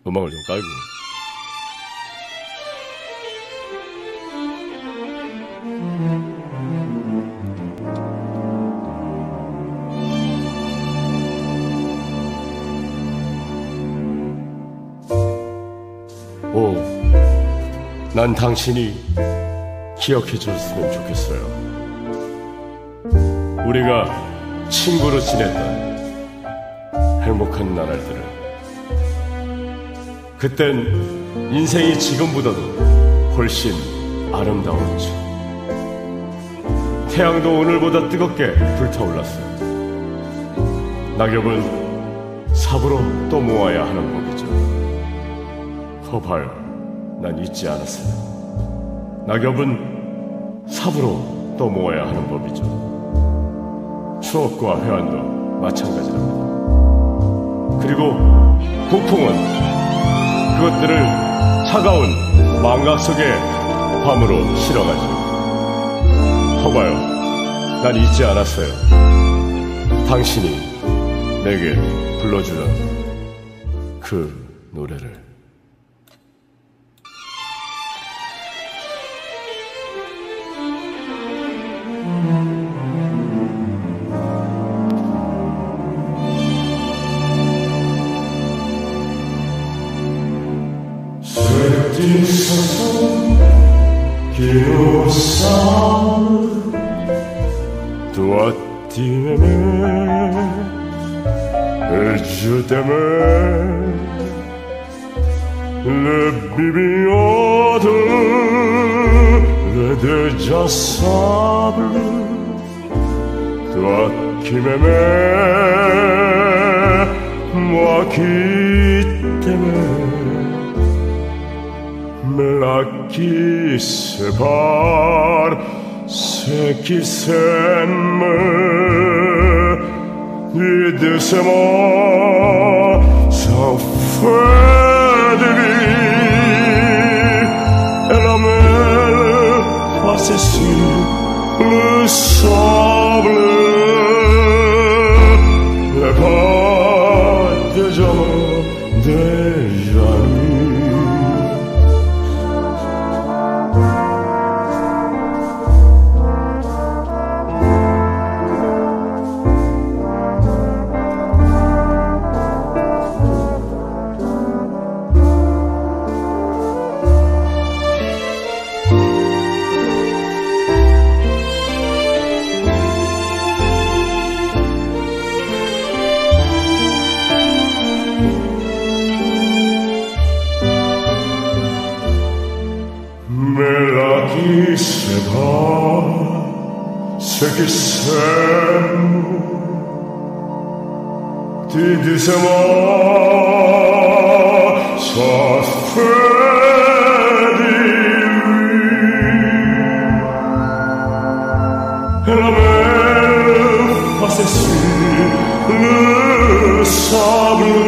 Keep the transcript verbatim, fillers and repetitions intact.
음악을 좀 깔고. 오, 난 당신이 기억해줬으면 좋겠어요. 우리가 친구로 지냈던 행복한 나날들을. 그땐 인생이 지금보다도 훨씬 아름다웠죠. 태양도 오늘보다 뜨겁게 불타올랐어요. 낙엽은 삽으로 또 모아야 하는 법이죠. 허발, 난 잊지 않았어요. 낙엽은 삽으로 또 모아야 하는 법이죠. 추억과 회한도 마찬가지랍니다. 그리고 북풍은 그것들을 차가운 망각 속의 밤으로 실어가죠. 허봐요, 난 잊지 않았어요. 당신이 내게 불러주던 그 노래를. Che lo sa, toi tu m'aimais et je t'aimais. Le bibiote est déjà sable, toi qui m'aimais, moi qui t'aimais. Mais là qui sépare ceux qui s'aiment, et de ces mots sans fin de vie, et la mer passe sur le sable, les pas déjà déjà nus. Qui sépare ceux qui s'aiment, tu dis ces mots sans fin de vie, et la mer passe sur le sable.